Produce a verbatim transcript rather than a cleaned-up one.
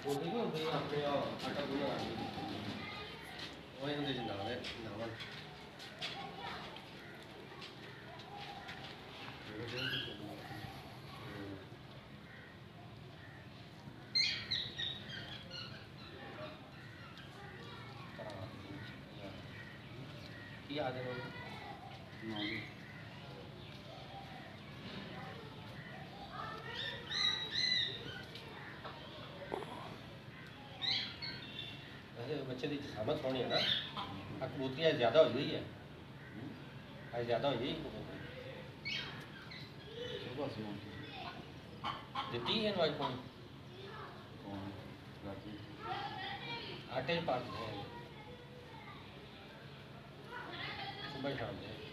ਉਹਦੇ ਕੋਲ ਹੁੰਦੇ ਆਪਣੇ ਆਟਾ ਗੁੰਨਣ ਵਾਲੀ ਉਹ ਇਹਦੇ ਚ ਨਾਲ ਹੈ ਨਾਲ ਕੀ ਆ ਦੇ ਨਾ बच्चे की जसामत होनी है ना कबूतरी आज ज़्यादा हो गई है आज ज़्यादा हो गई दिती है नवाज कौन आटे पा सुबह शाम